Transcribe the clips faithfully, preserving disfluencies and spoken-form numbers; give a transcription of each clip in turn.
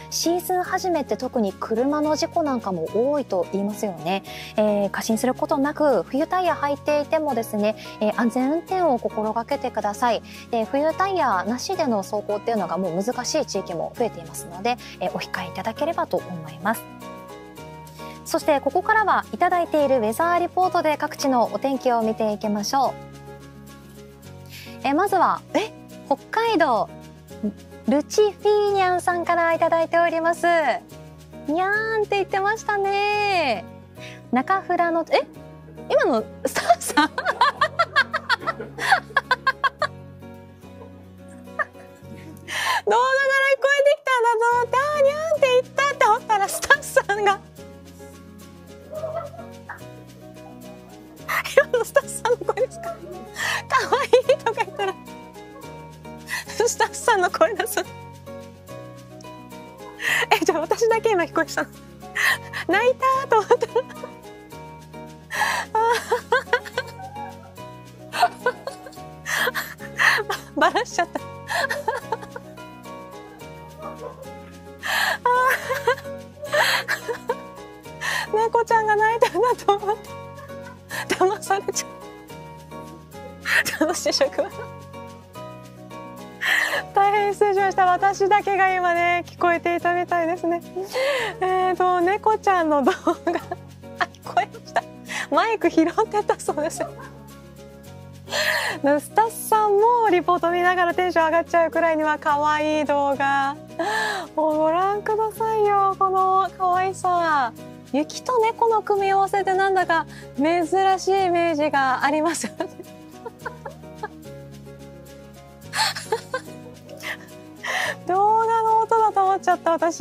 シーズン初めって特に車の事故なんかも多いと言いますよね。えー、過信することなく冬タイヤ履いていてもですね、えー、安全運転を心がけてください。で、冬タイヤなしでの走行っていうのがもう難しい地域も増えていますので、えー、お控えいただければと思います。そしてここからはいただいているウェザーリポートで各地のお天気を見ていきましょう。えまずはえ北海道ルチフィーニャンさんからいただいております。にゃーんって言ってましたね。中富のえ今のスタッフさん動画から聞こえてきたんだと思って、あーにゃーんって言ったって思ったらスタッフさんが今のスタッフさんの声ですか？かわいいとか言ったらスタッフさんの声出す。え、じゃあ私だけ今聞こえたの泣いたと思ったらばらしちゃった猫ちゃんが泣いたんだと思って騙されちゃう。楽しい職場大変失礼しました。私だけが今ね聞こえていたみたいですね。えーと猫ちゃんの動画あ聞こえました。マイク拾ってたそうですよ。スタッフさんもリポート見ながらテンション上がっちゃうくらいには可愛い動画。もうご覧くださいよ、この可愛さ。雪と猫の組み合わせでなんだか珍しいイメージがありますよね。動画の音だと思っちゃった私。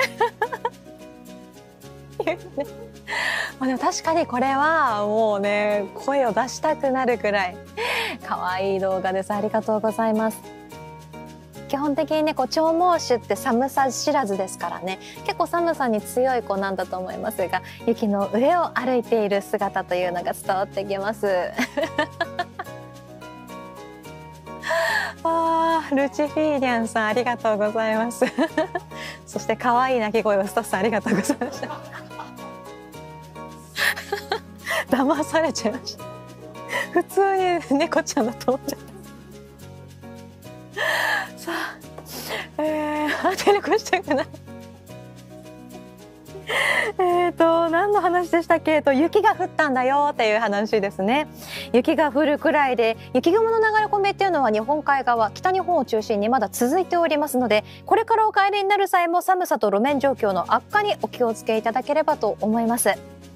まあでも確かにこれはもうね声を出したくなるくらい可愛い動画です。ありがとうございます。基本的にねこう長毛種って寒さ知らずですからね、結構寒さに強い子なんだと思いますが、雪の上を歩いている姿というのが伝わってきます。あールチフィーニャンさんありがとうございます。そして可愛い鳴き声をスタッフさんありがとうございました。騙されちゃいました。普通に猫ちゃんだと思っちゃった。さあ、えー、テレコしたくない。えっと何の話でしたっけ？えっと雪が降ったんだよっていう話ですね。雪が降るくらいで、雪雲の流れ込みっていうのは日本海側、北日本を中心にまだ続いておりますので、これからお帰りになる際も寒さと路面状況の悪化にお気をつけいただければと思います。